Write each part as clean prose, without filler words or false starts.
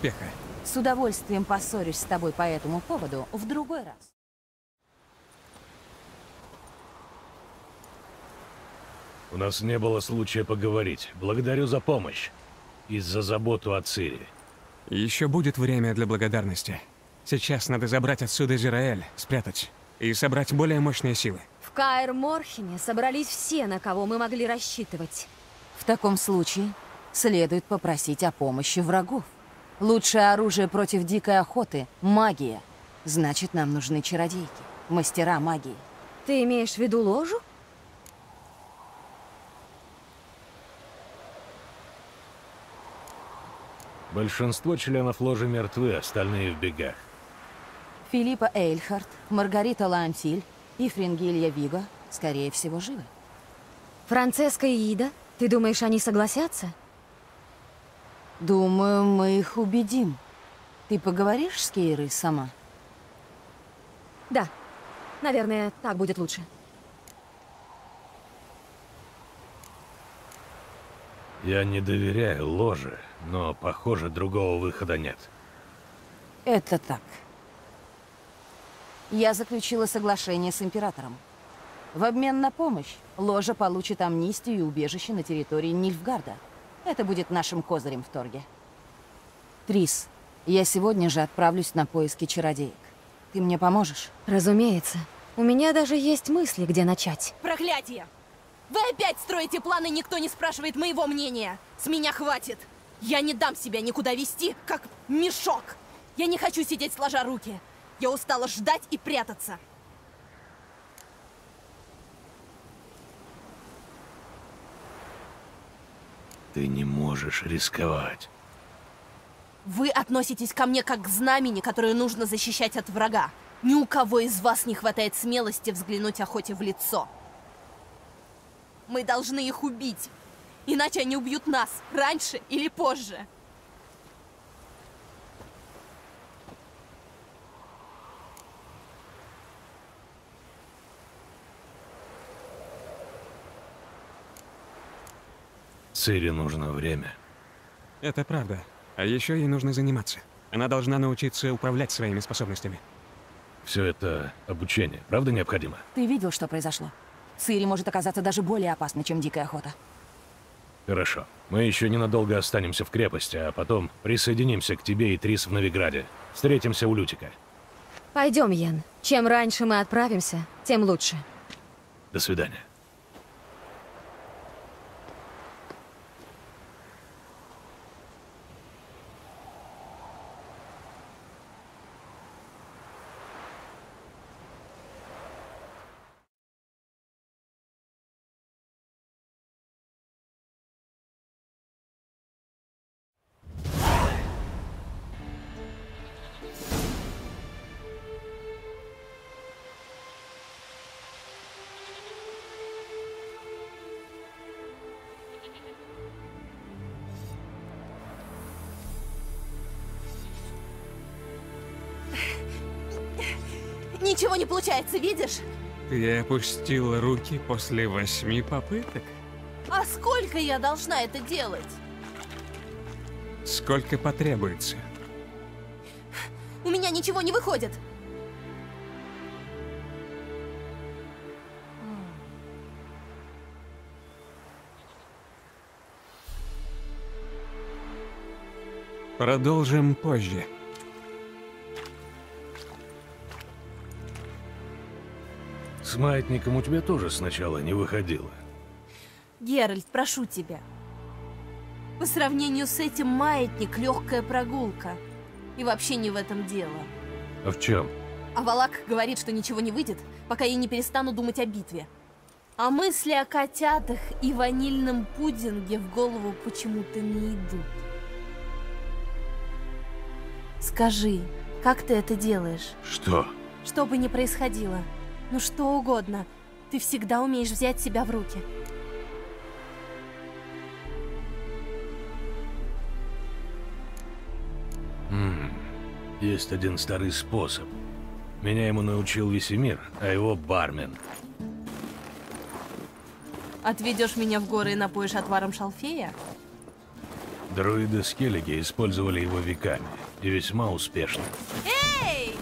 успеха. С удовольствием поссорюсь с тобой по этому поводу в другой раз. У нас не было случая поговорить. Благодарю за помощь. И за заботу о Цири. Еще будет время для благодарности. Сейчас надо забрать отсюда Зираэль, спрятать. И собрать более мощные силы. В Каэр-Морхене собрались все, на кого мы могли рассчитывать. В таком случае следует попросить о помощи врагов. Лучшее оружие против дикой охоты — магия. Значит, нам нужны чародейки, мастера магии. Ты имеешь в виду ложу? Большинство членов ложи мертвы, остальные в бегах. Филиппа Эйльхарт, Маргарита Лаантиль и Фрингилья Виго, скорее всего, живы. Францеска и Ида? Ты думаешь, они согласятся? Думаю, мы их убедим. Ты поговоришь с Кейрой сама? Да. Наверное, так будет лучше. Я не доверяю ложе, но, похоже, другого выхода нет. Это так. Я заключила соглашение с Императором. В обмен на помощь ложа получит амнистию и убежище на территории Нильфгарда. Это будет нашим козырем в торге. Трис, я сегодня же отправлюсь на поиски чародеек. Ты мне поможешь? Разумеется. У меня даже есть мысли, где начать. Проклятие! Вы опять строите планы, никто не спрашивает моего мнения. С меня хватит. Я не дам себя никуда вести, как мешок. Я не хочу сидеть сложа руки. Я устала ждать и прятаться. Ты не можешь рисковать. Вы относитесь ко мне как к знамени, которое нужно защищать от врага. Ни у кого из вас не хватает смелости взглянуть охоте в лицо. Мы должны их убить. Иначе они убьют нас раньше или позже. Цири нужно время. Это правда. А еще ей нужно заниматься. Она должна научиться управлять своими способностями. Все это обучение, правда, необходимо? Ты видел, что произошло? Цири может оказаться даже более опасной, чем дикая охота. Хорошо. Мы еще ненадолго останемся в крепости, а потом присоединимся к тебе и Трис в Новиграде. Встретимся у Лютика. Пойдем, Йен. Чем раньше мы отправимся, тем лучше. До свидания. Ничего не получается, видишь? Ты опустила руки после 8 попыток? А сколько я должна это делать? Сколько потребуется? У меня ничего не выходит. Продолжим позже. С маятником у тебя тоже сначала не выходило. Геральт, прошу тебя. По сравнению с этим маятник — легкая прогулка. И вообще не в этом дело. А в чем? А Валак говорит, что ничего не выйдет, пока я не перестану думать о битве. А мысли о котятах и ванильном пудинге в голову почему-то не идут. Скажи, как ты это делаешь? Что? Что бы ни происходило, ну что угодно, ты всегда умеешь взять себя в руки. Есть один старый способ. Меня ему научил Весемир, а его бармен. Отведешь меня в горы и напоишь отваром шалфея? Друиды Скеллиги использовали его веками, и весьма успешно. Эй!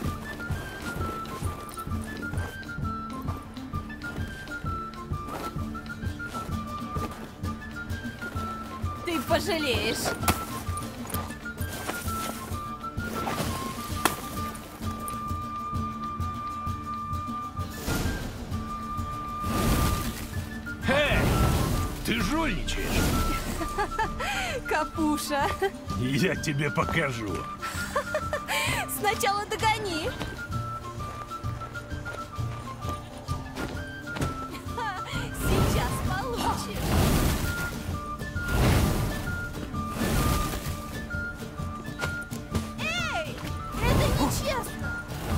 Ты пожалеешь. Эй! Ты жульничаешь! Капуша, Я тебе покажу. сначала догони. Сейчас получишь. Эй, это нечестно.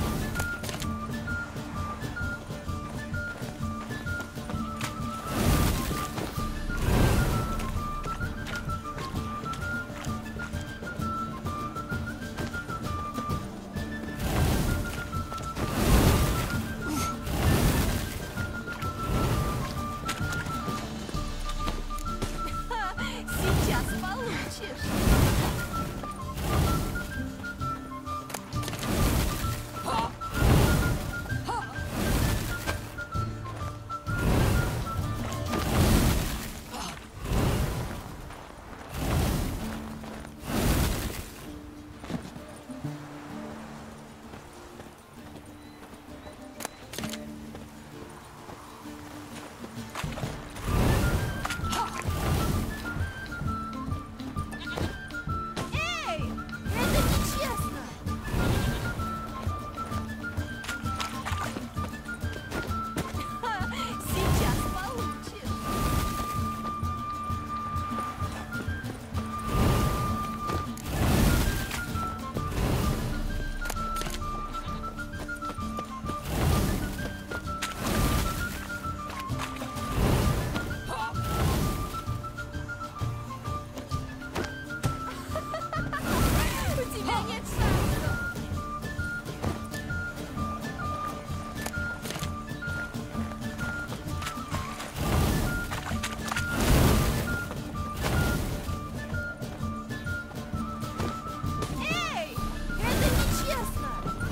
Сейчас получишь. Эй, это нечестно. Сейчас получишь. У тебя нет шансов. Эй, это нечестно.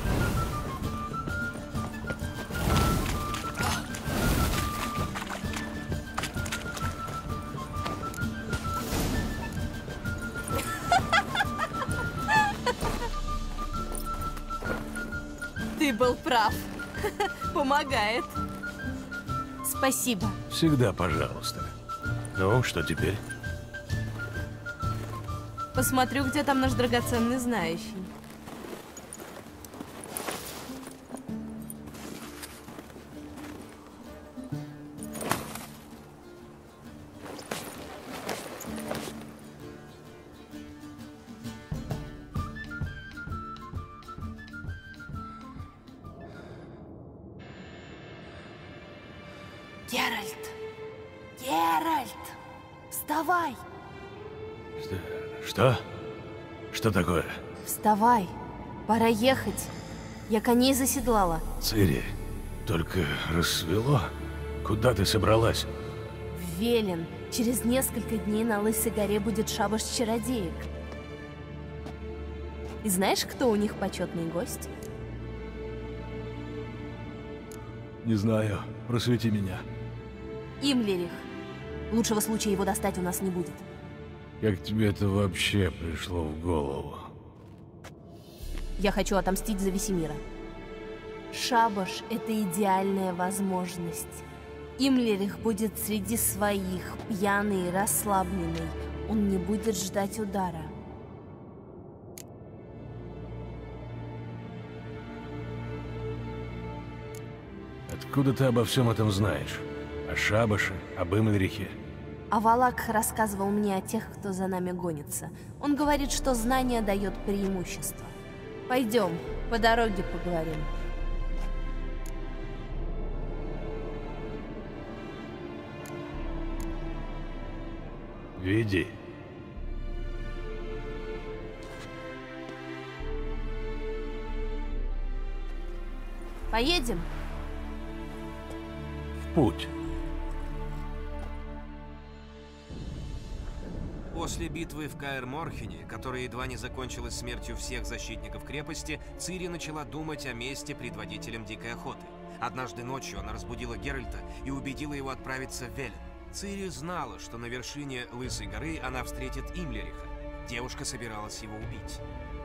Ты был прав. Помогает. Спасибо. Всегда пожалуйста. Ну, что теперь? Посмотрю, где там наш драгоценный знающий. Геральт! Геральт! Вставай! Что? Что такое? Вставай! Пора ехать. Я коней заседлала. Цири, только рассвело. Куда ты собралась? В Велен. Через несколько дней на Лысой горе будет шабаш чародеек. И знаешь, кто у них почетный гость? Не знаю. Просвети меня. Имлерих. Лучшего случая его достать у нас не будет. Как тебе это вообще пришло в голову? Я хочу отомстить за Весемира. Шабаш — это идеальная возможность. Имлерих будет среди своих, пьяный и расслабленный. Он не будет ждать удара. Откуда ты обо всем этом знаешь? О Шабаше, об Имлерихе? А Валак рассказывал мне о тех, кто за нами гонится. Он говорит, что знание дает преимущество. Пойдем, по дороге поговорим. Веди. Поедем? В путь. После битвы в Каэр-Морхене, которая едва не закончилась смертью всех защитников крепости, Цири начала думать о месте предводителем Дикой Охоты. Однажды ночью она разбудила Геральта и убедила его отправиться в Велен. Цири знала, что на вершине Лысой горы она встретит Имлериха. Девушка собиралась его убить.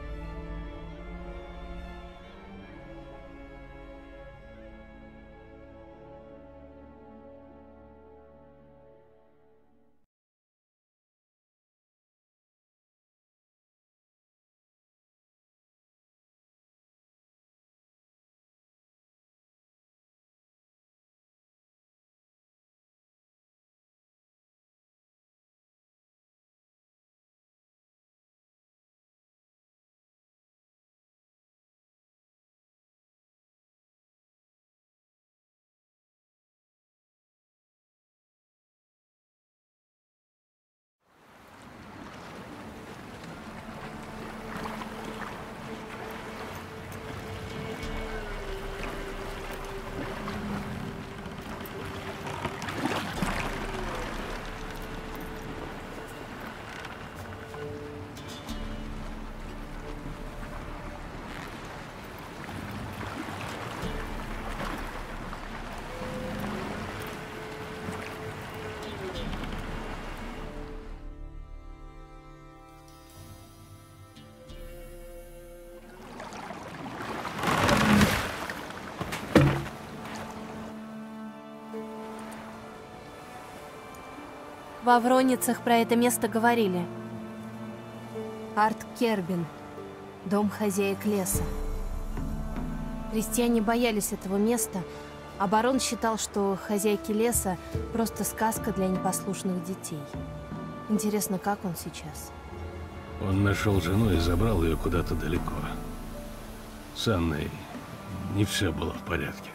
Во Вроницах про это место говорили. Арт-Кербин. Дом хозяек леса. Крестьяне боялись этого места, а барон считал, что хозяйки леса — просто сказка для непослушных детей. Интересно, как он сейчас? Он нашел жену и забрал ее куда-то далеко. С Анной не все было в порядке.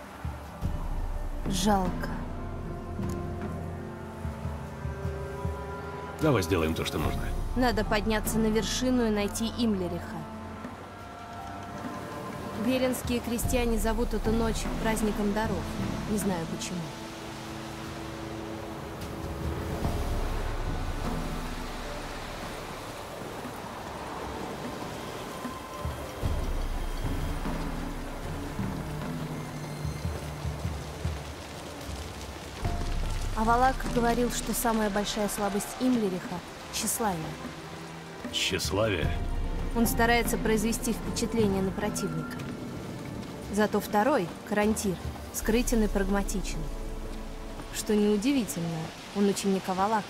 Жалко. Давай сделаем то, что нужно. Надо подняться на вершину и найти Имлериха. Веленские крестьяне зовут эту ночь праздником даров. Не знаю почему. Авалак говорил, что самая большая слабость Имлериха — тщеславие. Тщеславие? Он старается произвести впечатление на противника. Зато второй, Карантир, скрытен и прагматичен. Что неудивительно, он ученик Авалакха.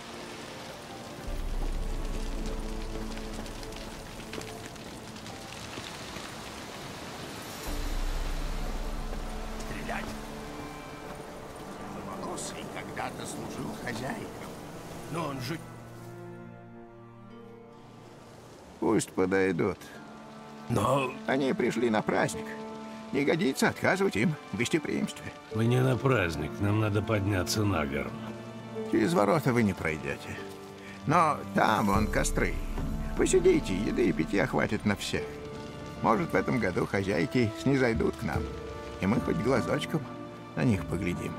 Стрелять. Ломоносый когда-то служил хозяином, но он же... Пусть подойдут. Но... Они пришли на праздник. Не годится отказывать им в гостеприимстве. Мы не на праздник, нам надо подняться на гору. Через ворота вы не пройдете. Но там вон костры. Посидите, еды и питья хватит на всех. Может, в этом году хозяйки снизойдут к нам, и мы хоть глазочком на них поглядим.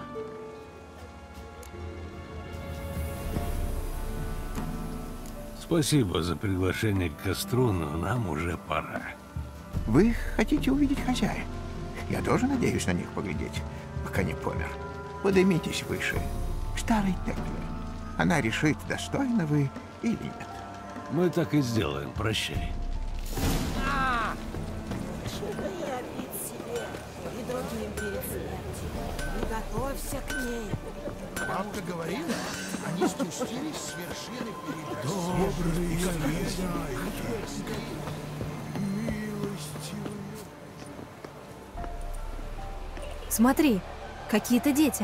Спасибо за приглашение к костру, но нам уже пора. Вы хотите увидеть хозяев? Я тоже надеюсь на них поглядеть, пока не помер. Поднимитесь выше. К старой Текле. Она решит, достойны вы или нет. Мы так и сделаем, прощай. Явить себе и другим перед смертью. И готовься к ней. Бабка говорила, они спустились с вершины перед добрые хозяйки. Смотри, какие-то дети.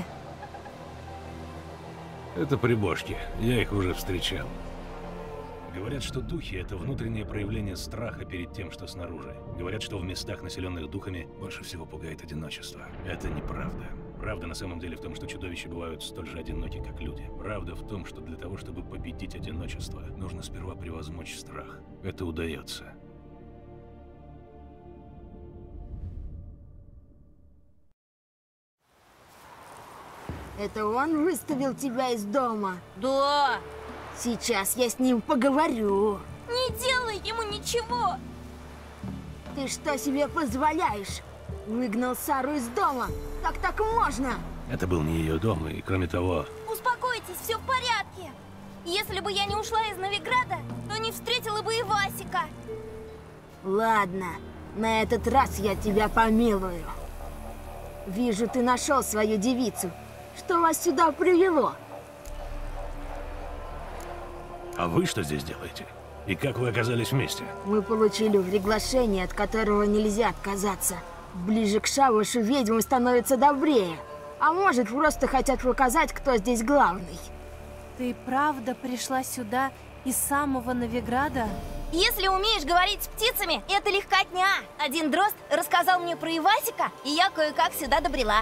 Это прибожки, я их уже встречал. Говорят, что духи — это внутреннее проявление страха перед тем, что снаружи. Говорят, что в местах, населенных духами, больше всего пугает одиночество. Это неправда. Правда на самом деле в том, что чудовища бывают столь же одиноки, как люди. Правда в том, что для того, чтобы победить одиночество, нужно сперва превозмочь страх. Это удается. Это он выставил тебя из дома? Да! Сейчас я с ним поговорю. Не делай ему ничего! Ты что себе позволяешь? Выгнал Сару из дома. Как так можно? Это был не ее дом, и кроме того... Успокойтесь, все в порядке. Если бы я не ушла из Новиграда, то не встретила бы и Васика. Ладно, на этот раз я тебя помилую. Вижу, ты нашел свою девицу. Что вас сюда привело? А вы что здесь делаете? И как вы оказались вместе? Мы получили приглашение, от которого нельзя отказаться. Ближе к шабашу ведьмы становятся добрее. А может, просто хотят показать, кто здесь главный. Ты правда пришла сюда из самого Новиграда? Если умеешь говорить с птицами, это легкотня. Один дрозд рассказал мне про Ивасика, и я кое-как сюда добрела.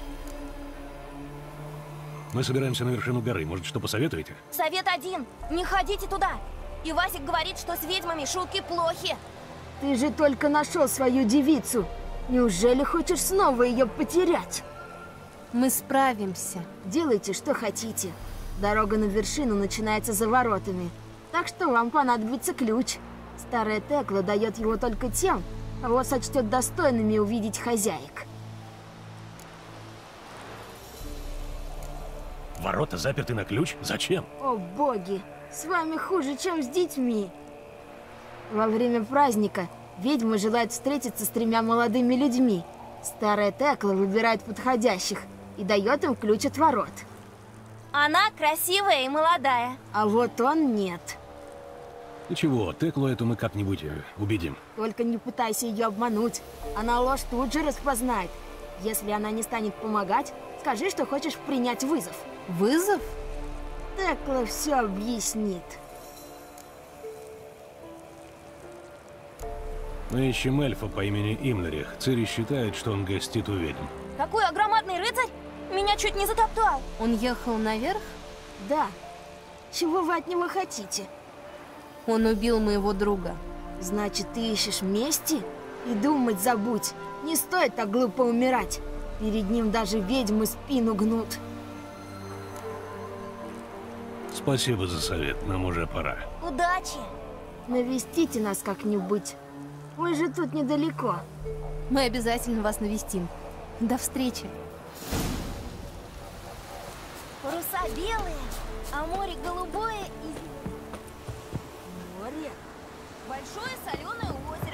Мы собираемся на вершину горы. Может, что посоветуете? Совет один. Не ходите туда. Ивасик говорит, что с ведьмами шутки плохи. Ты же только нашел свою девицу. Неужели хочешь снова ее потерять? Мы справимся. Делайте, что хотите. Дорога на вершину начинается за воротами. Так что вам понадобится ключ. Старая Текла дает его только тем, кого сочтет достойными увидеть хозяек. Ворота заперты на ключ? Зачем? О боги, с вами хуже, чем с детьми. Во время праздника ведьма желает встретиться с 3 молодыми людьми. Старая Текла выбирает подходящих и дает им ключ от ворот. Она красивая и молодая. А вот он нет. Ничего, Теклу эту мы как-нибудь убедим. Только не пытайся ее обмануть. Она ложь тут же распознает. Если она не станет помогать, скажи, что хочешь принять вызов. Вызов? Текла все объяснит. Мы ищем эльфа по имени Имнарих. Цири считает, что он гостит у ведьм. Какой огромадный рыцарь! Меня чуть не затоптал. Он ехал наверх? Да. Чего вы от него хотите? Он убил моего друга. Значит, ты ищешь мести? И думать забудь. Не стоит так глупо умирать. Перед ним даже ведьмы спину гнут. Спасибо за совет, нам уже пора. Удачи! Навестите нас как-нибудь. Вы же тут недалеко. Мы обязательно вас навестим. До встречи. Паруса белые, а море голубое и... Море? Большое соленое озеро.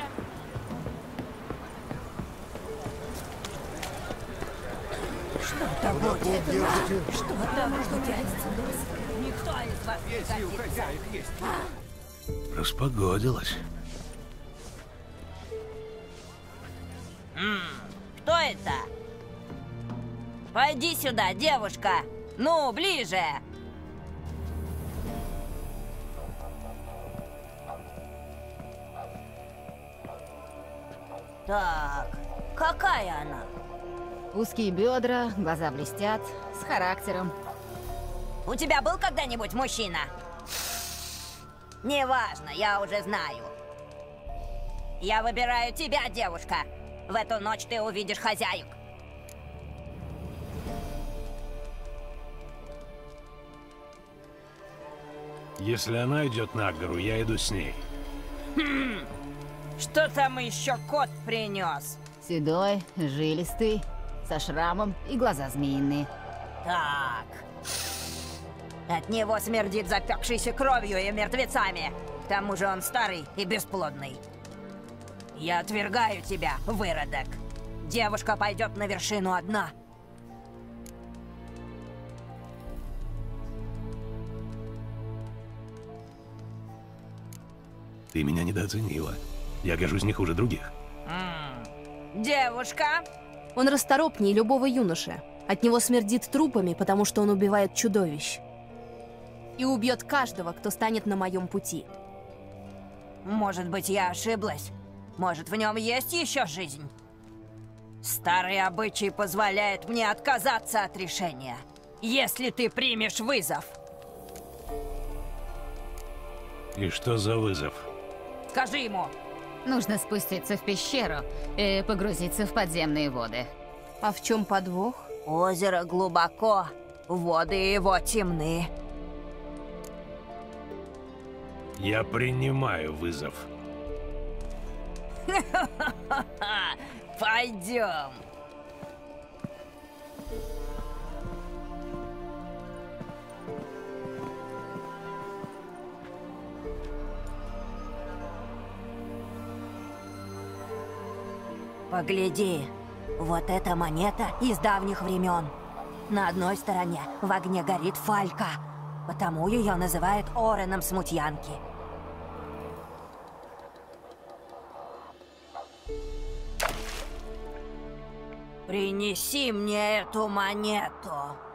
Что-то будет. Что-то будет. Никто из вас не Если у хозяек есть. Распогодилось. Кто это? Пойди сюда, девушка. Ну, ближе. Так, какая она? Узкие бедра, глаза блестят, с характером. У тебя был когда-нибудь мужчина? Неважно, я уже знаю. Я выбираю тебя, девушка. В эту ночь ты увидишь хозяек. Если она идет на гору, я иду с ней. Что там еще кот принес? Седой, жилистый, со шрамом и глаза змеиные. Так. От него смердит запекшейся кровью и мертвецами. К тому же он старый и бесплодный. Я отвергаю тебя, выродок. Девушка пойдет на вершину одна. Ты меня недооценила. Я гожусь не хуже других. Девушка? Он расторопнее любого юноши. От него смердит трупами, потому что он убивает чудовищ. И убьет каждого, кто станет на моем пути. Может быть, я ошиблась? Может, в нем есть еще жизнь? Старый обычай позволяет мне отказаться от решения, если ты примешь вызов. И что за вызов? Скажи ему. Нужно спуститься в пещеру и погрузиться в подземные воды. А в чем подвох? Озеро глубоко, воды его темны. Я принимаю вызов. Пойдем. Погляди, вот эта монета из давних времен. На одной стороне в огне горит фалька, потому ее называют Ореном Смутьянки. Принеси мне эту монету.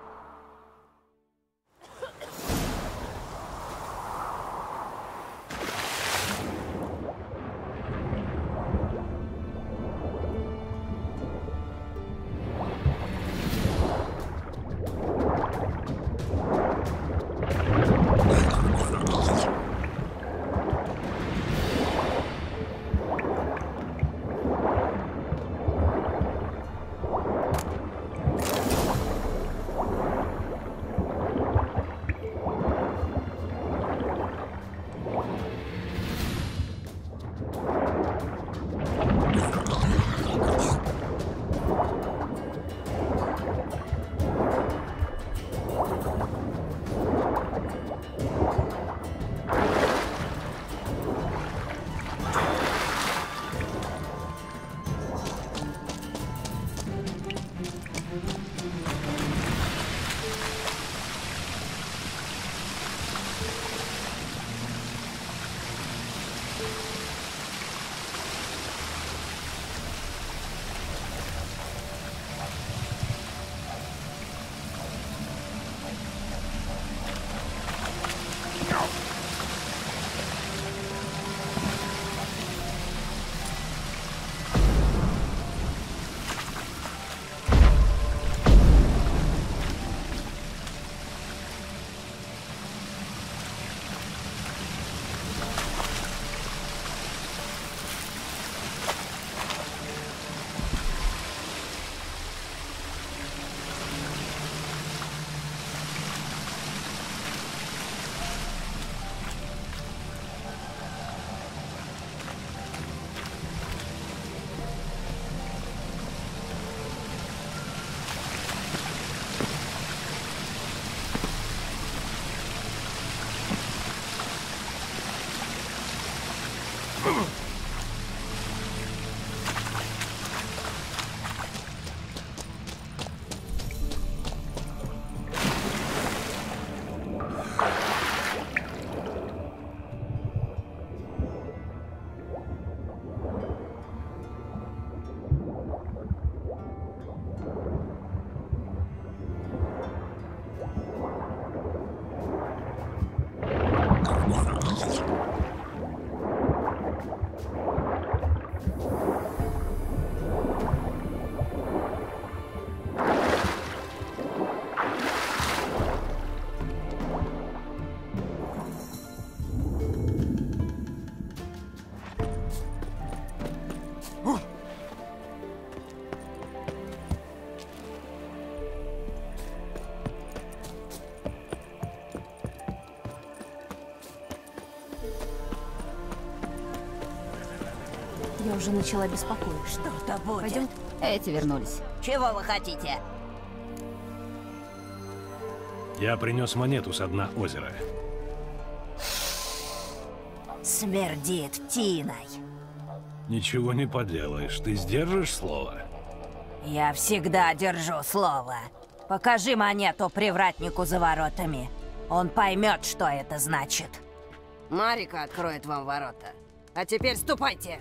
Я уже начала беспокоиться. Что-то будет. Пойдем? Эти вернулись. Чего вы хотите? Я принес монету со дна озера. Смердит тиной. Ничего не поделаешь. Ты сдержишь слово? Я всегда держу слово. Покажи монету привратнику за воротами. Он поймет, что это значит. Марика откроет вам ворота. А теперь ступайте.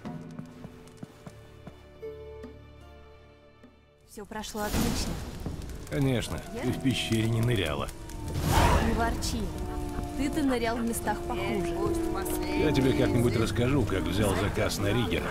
Все прошло отлично. Конечно, ты в пещере не ныряла. Не ворчи. Ты нырял в местах похуже. Я тебе как-нибудь расскажу, как взял заказ на Ригера.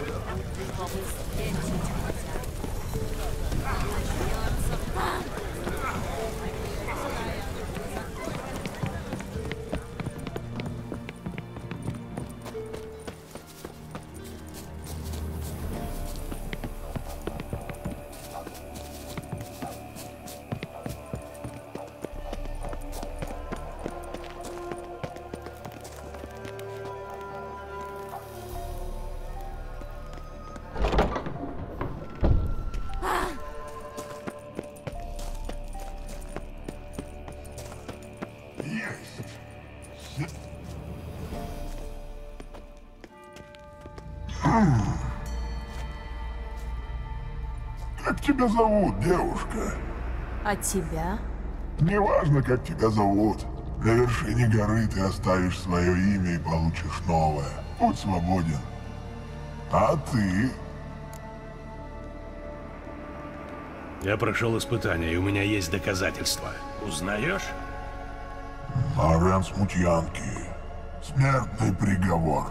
Как тебя зовут, девушка? А тебя? Неважно, как тебя зовут. На вершине горы ты оставишь свое имя и получишь новое. Будь свободен. А ты? Я прошел испытание, и у меня есть доказательства. Узнаешь? Лоренс Мутьянки. Смертный приговор.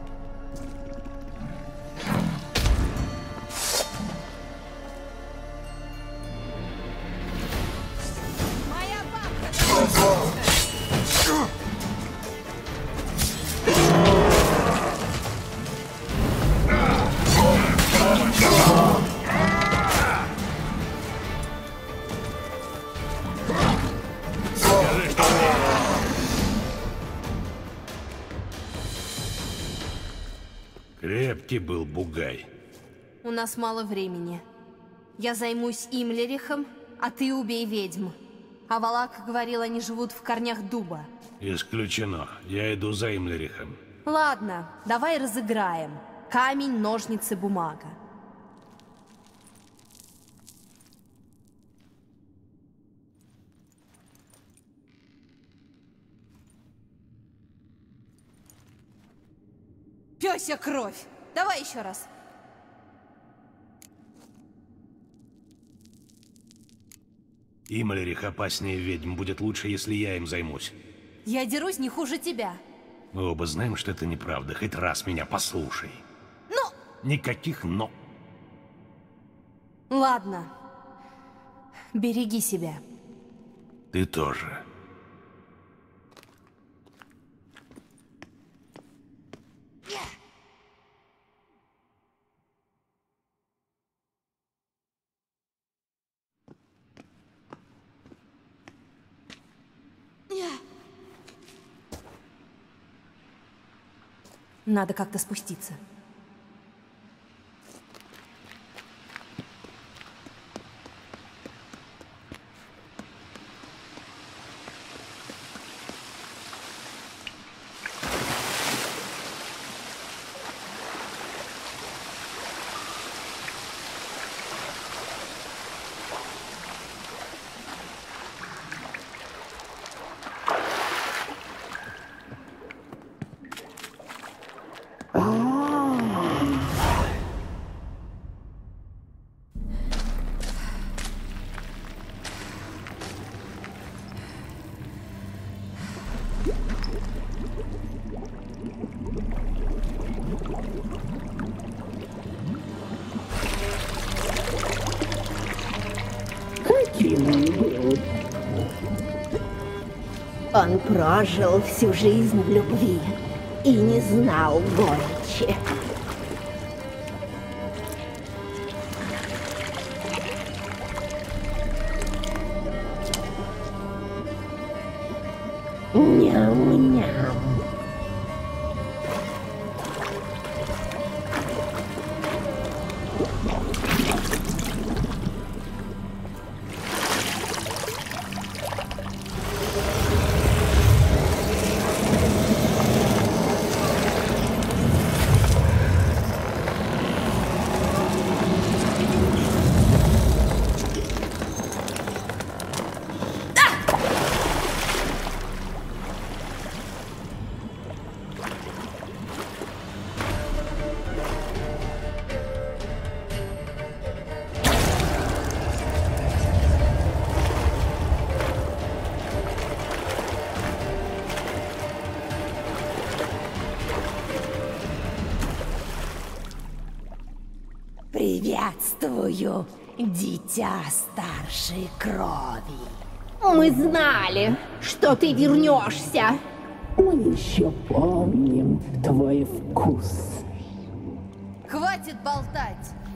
Крепкий был бугай. У нас мало времени. Я займусь Имлерихом, а ты убей ведьм. А Валак говорил, они живут в корнях дуба. Исключено. Я иду за Имлерихом. Ладно, давай разыграем. Камень, ножницы, бумага. Пёсья кровь! Давай еще раз. Имлерих опаснее ведьм. Будет лучше, если я им займусь. Я дерусь не хуже тебя. Мы оба знаем, что это неправда. Хоть раз меня послушай. Ну! Никаких «но». Ладно. Береги себя. Ты тоже. Надо как-то спуститься. Он прожил всю жизнь в любви и не знал горечи. Ням-ням. Приветствую, дитя старшей крови. Мы знали, что ты вернешься. Мы еще помним твой вкус. Хватит болтать!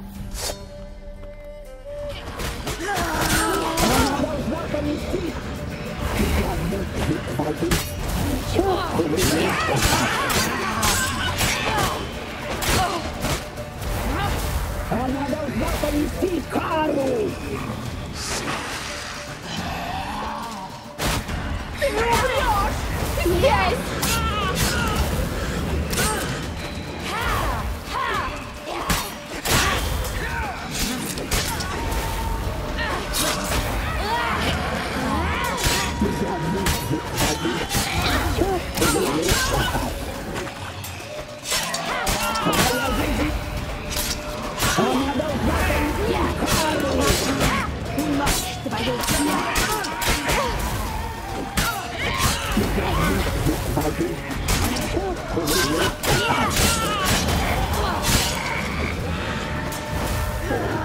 Она должна понести кару! Ты не умрешь! Есть!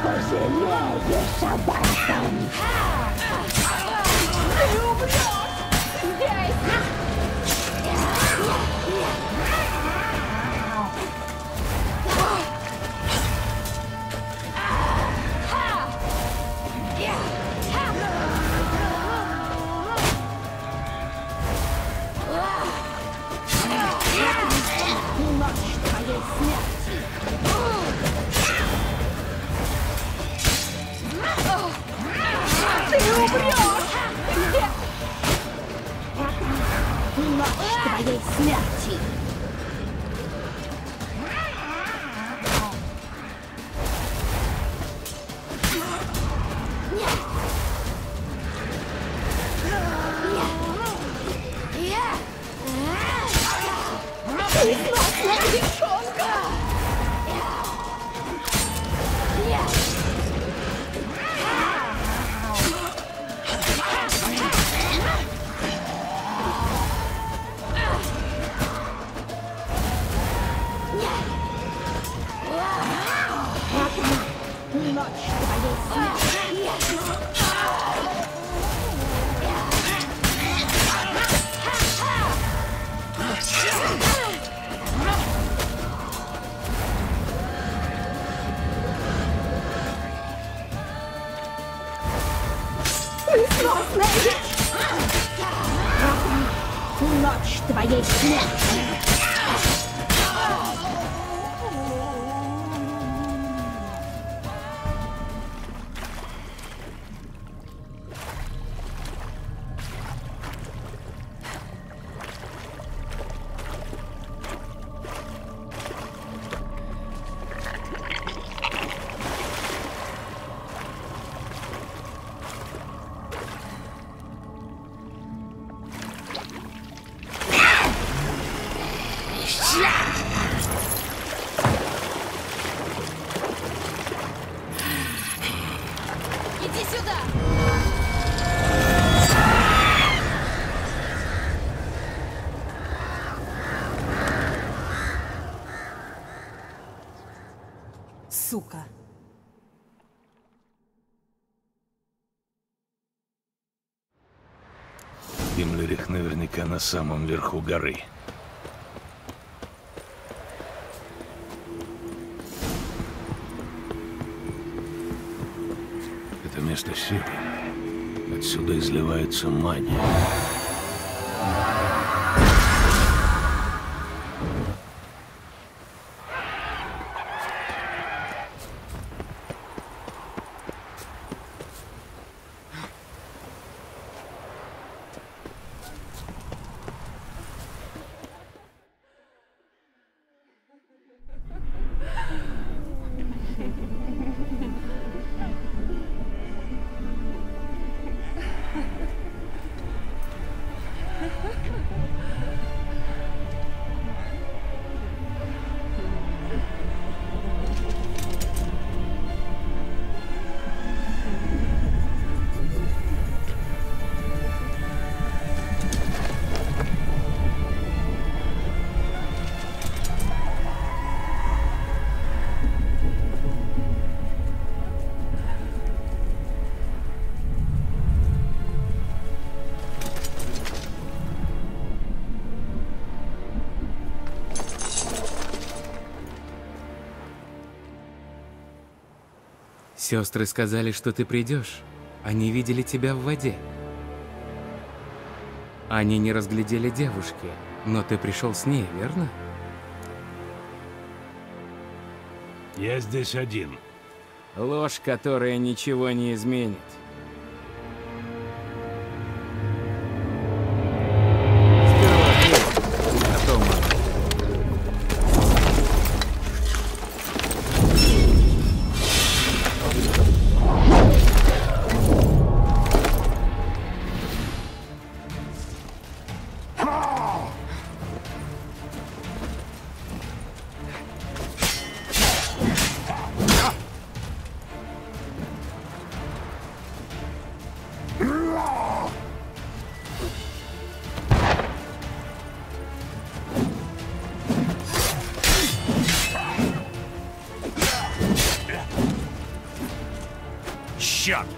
пожалеешь об этом. Ты умрешь здесь! Ночь твоей смерти. Ты умрешь! Ночь твоей смерти. Несносная девчонка! Ночь твоей смерти. Несносная Ночь твоей смерти. Иди сюда! Сука. Гиммлерих наверняка на самом верху горы. Это место силы. Отсюда изливается магия. Сестры сказали, что ты придешь. Они видели тебя в воде. Они не разглядели девушки, но ты пришел с ней, верно? Я здесь один. Ложь, которая ничего не изменит. Черт!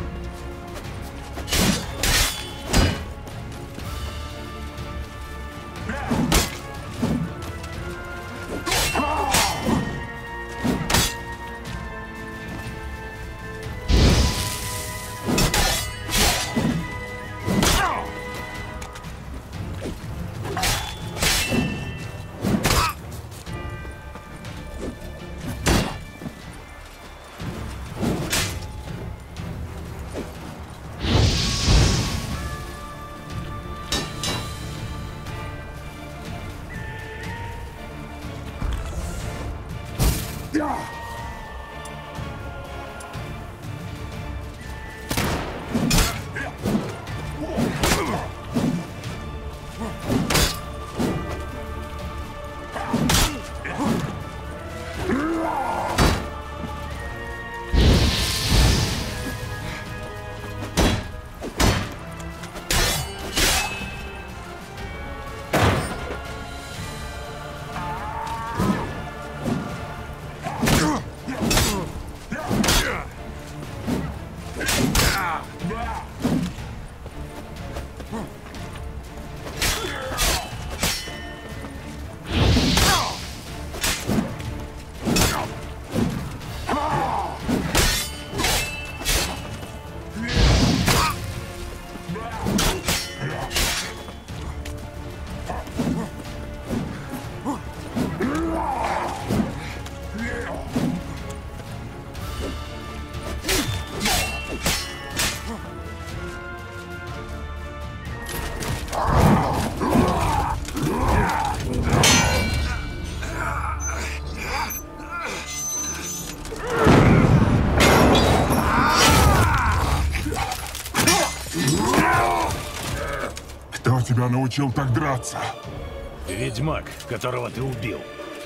Кто тебя научил так драться? Ведьмак, которого ты убил.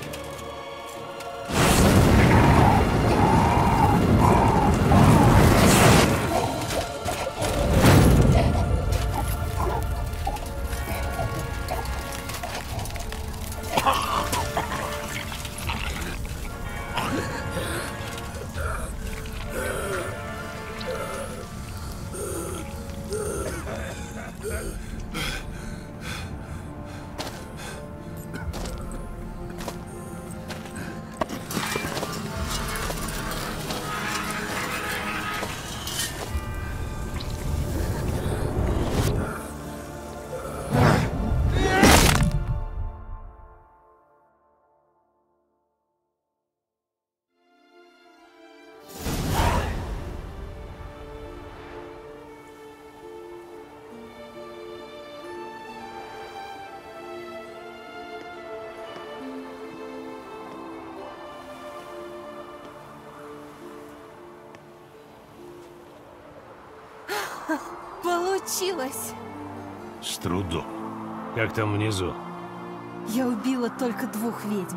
Получилось! С трудом. Как там внизу? Я убила только 2 ведьм.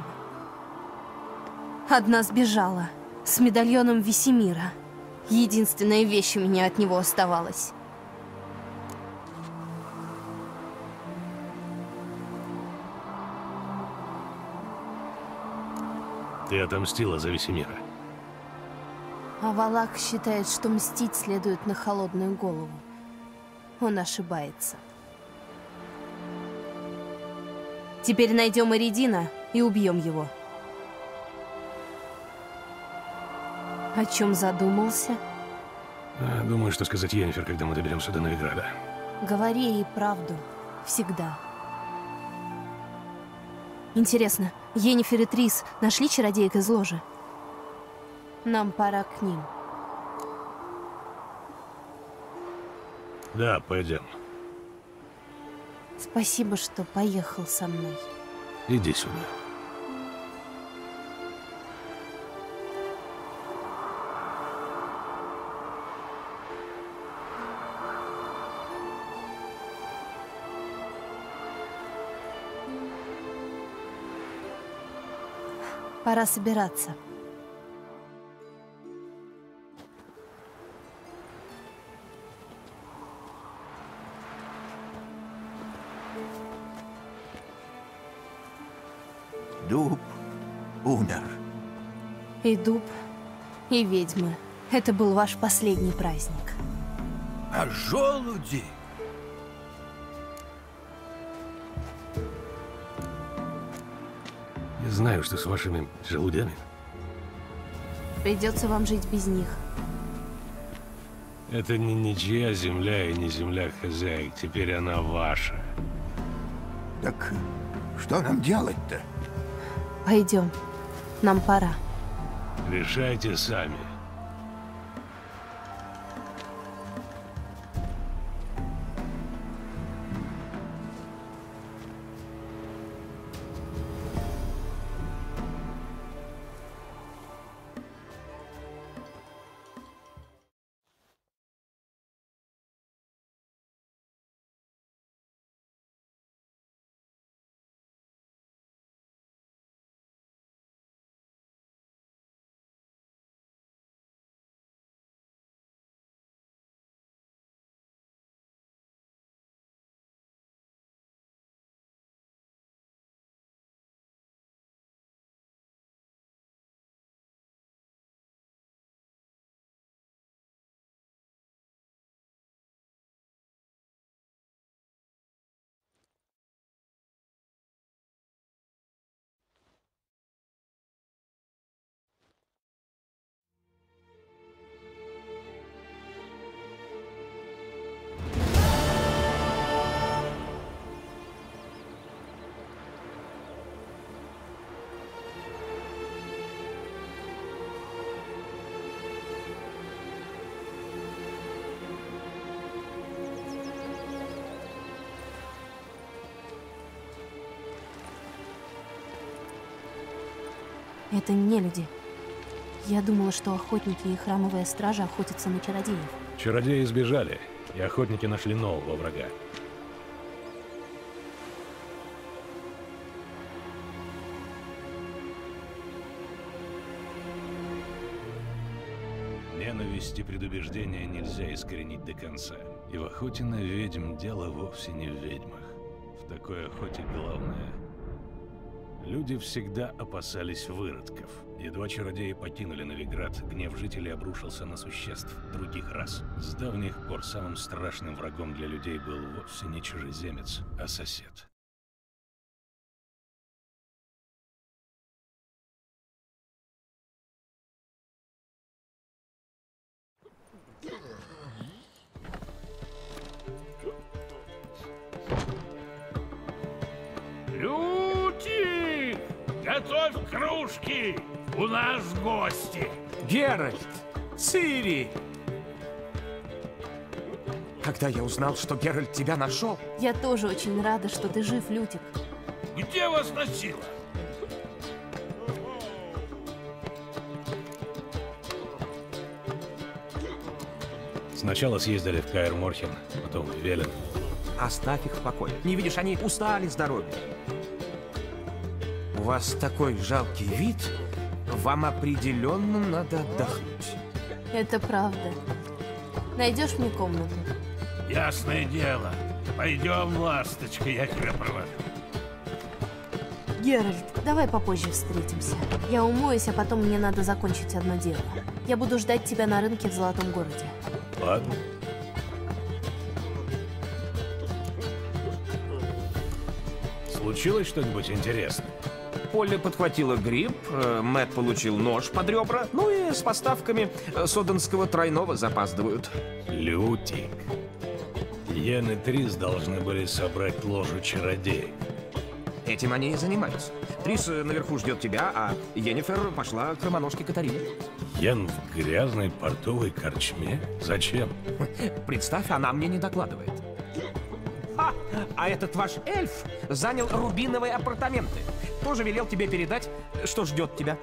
Одна сбежала с медальоном Весемира. Единственная вещь у меня от него оставалась. Ты отомстила за Весемира. А Валак считает, что мстить следует на холодную голову. Он ошибается. Теперь найдем Эридина и убьем его. О чем задумался? Думаю, что сказать Йеннифер, когда мы доберемся до Новиграда. Говори ей правду. Всегда. Интересно, Йеннифер и Трис нашли чародеек из ложи? Нам пора к ним. Да, пойдем. Спасибо, что поехал со мной. Иди сюда. Пора собираться. Дуб умер. И дуб, и ведьмы Это был ваш последний праздник. А желуди? Я знаю, что с вашими желудями. Придется вам жить без них. Это не ничья земля и не земля хозяек. Теперь она ваша. Так что нам делать-то? Пойдем. Нам пора. Решайте сами. Это не люди. Я думала, что охотники и храмовая стража охотятся на чародеев. Чародеи сбежали, и охотники нашли нового врага. Ненависть и предубеждение нельзя искоренить до конца. И в охоте на ведьм дело вовсе не в ведьмах. В такой охоте главное... Люди всегда опасались выродков. Едва чародеи покинули Новиград, гнев жителей обрушился на существ других рас. С давних пор самым страшным врагом для людей был вовсе не чужеземец, а сосед. Лютик! Готовь кружки! У нас гости! Геральт! Цири! Когда я узнал, что Геральт тебя нашел... Я тоже очень рада, что ты жив, Лютик. Где вас носило? Сначала съездили в Каэр-Морхен, потом в Велен. Оставь их в покое. Не видишь, они устали с дороги. У вас такой жалкий вид. Вам определенно надо отдохнуть. Это правда. Найдешь мне комнату? Ясное дело. Пойдем, ласточка, я тебя провожу. Геральт, давай попозже встретимся. Я умоюсь, а потом мне надо закончить одно дело. Я буду ждать тебя на рынке в Золотом городе. Ладно. Случилось что-нибудь интересное? Полли подхватила гриб, Мэтт получил нож под ребра, ну и с поставками соденского тройного запаздывают. Лютик. Йен и Трис должны были собрать ложу чародеев. Этим они и занимаются. Трис наверху ждет тебя, а Йеннифер пошла к хромоножке Катарине. Йен в грязной портовой корчме? Зачем? Представь, она мне не докладывает. А этот ваш эльф занял рубиновые апартаменты. Тоже велел тебе передать, что ждет тебя.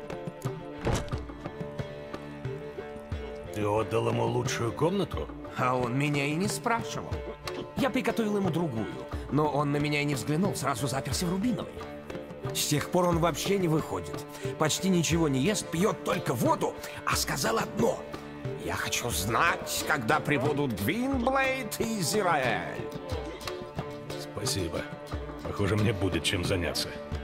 Ты отдал ему лучшую комнату? А он меня и не спрашивал. Я приготовил ему другую, но он на меня и не взглянул, сразу заперся в рубиновой. С тех пор он вообще не выходит. Почти ничего не ест, пьет только воду, а сказал одно. Я хочу знать, когда прибудут Гвинблейд и Зираэль. Спасибо. Похоже, мне будет чем заняться.